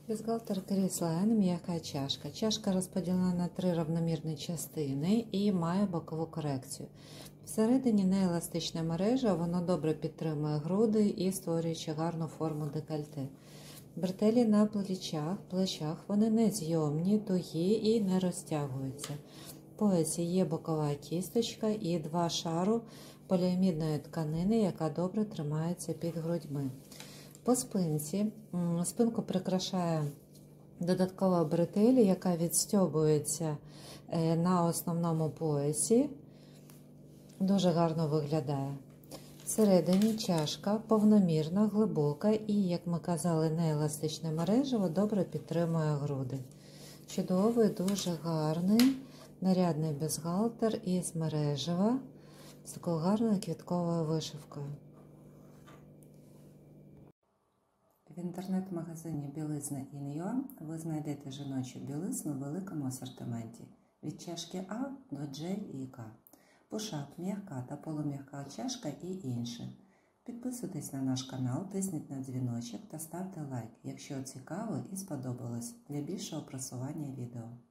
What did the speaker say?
Бюстгальтер Кріс Лайн, м'яка чашка. Чашка розподілена на 3 рівномірні частини і має бокову корекцію. Всередині нееластична мережа, воно добре підтримує груди і створюючи гарну форму декольте. Бретелі на плечах, вони не зйомні, тугі і не розтягуються. В поясі є бокова кісточка і 2 шару поліамідної тканини, яка добре тримається під грудьми. По спинку прикрашає додаткова бретель, яка відстьобується на основному поясі. Дуже гарно виглядає. Всередині чашка повномірна, глибока і, як ми казали, нееластичне мережево добре підтримує груди. Чудовий, дуже гарний, нарядний бюстгальтер із мережева з такою гарною квітковою вишивкою. В інтернет-магазині Білизна In.ua ви знайдете жіночу білизну в великому асортименті від чашки А до J і K. Пушап, м'яка та полум'яка чашка і інше. Підписуйтесь на наш канал, тисніть на дзвіночок та ставте лайк, якщо цікаво і сподобалось, для більшого просування відео.